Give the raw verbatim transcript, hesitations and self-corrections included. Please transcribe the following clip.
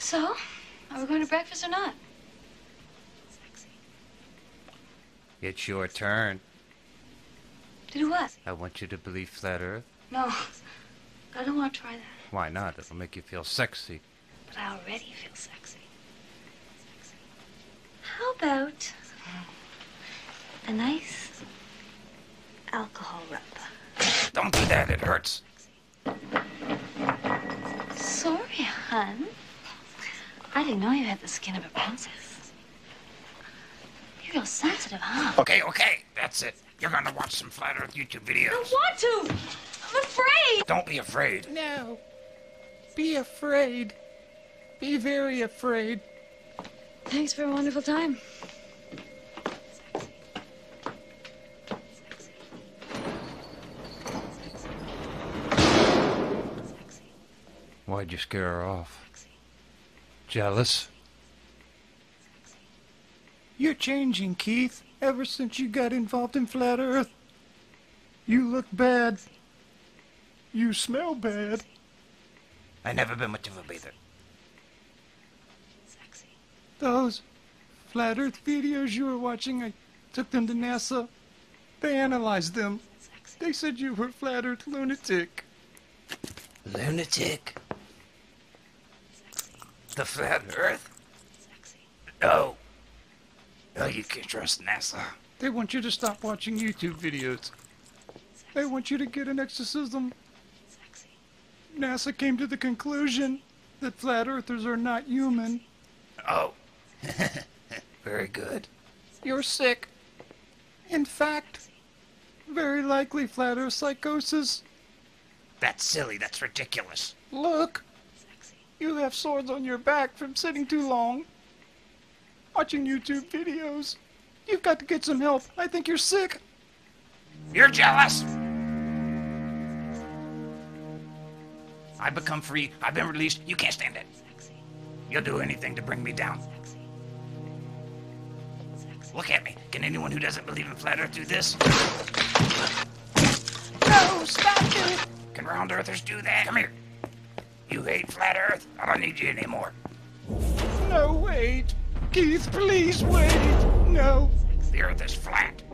So, are we going to breakfast or not? It's your turn. To do what? I want you to believe Flat Earth. No, I don't want to try that. Why not? It'll make you feel sexy. But I already feel sexy. How about a nice alcohol rub? Don't do that, it hurts. Sorry, hon. I didn't know you had the skin of a princess. You're real sensitive, huh? Okay, okay, that's it. You're gonna watch some Flat Earth YouTube videos. I don't want to! I'm afraid! Don't be afraid. No. Be afraid. Be very afraid. Thanks for a wonderful time. Why'd you scare her off? Jealous? You're changing, Keith, ever since you got involved in Flat Earth. You look bad. You smell bad. I never been much of a bather. Those Flat Earth videos you were watching, I took them to NASA. They analyzed them. They said you were a Flat Earth lunatic. Lunatic? The Flat Earth? No. No, you can't trust NASA. They want you to stop watching YouTube videos. They want you to get an exorcism. NASA came to the conclusion that Flat Earthers are not human. Oh. Very good. You're sick. In fact, very likely Flat Earth psychosis. That's silly. That's ridiculous. Look. You have sores on your back from sitting too long. Watching YouTube videos. You've got to get some help. I think you're sick. You're jealous. I've become free. I've been released. You can't stand it. You'll do anything to bring me down. Look at me. Can anyone who doesn't believe in Flat Earth do this? No, stop it. Can round earthers do that? Come here. You hate Flat Earth? I don't need you anymore. No, wait. Keith, please wait. No. The Earth is flat.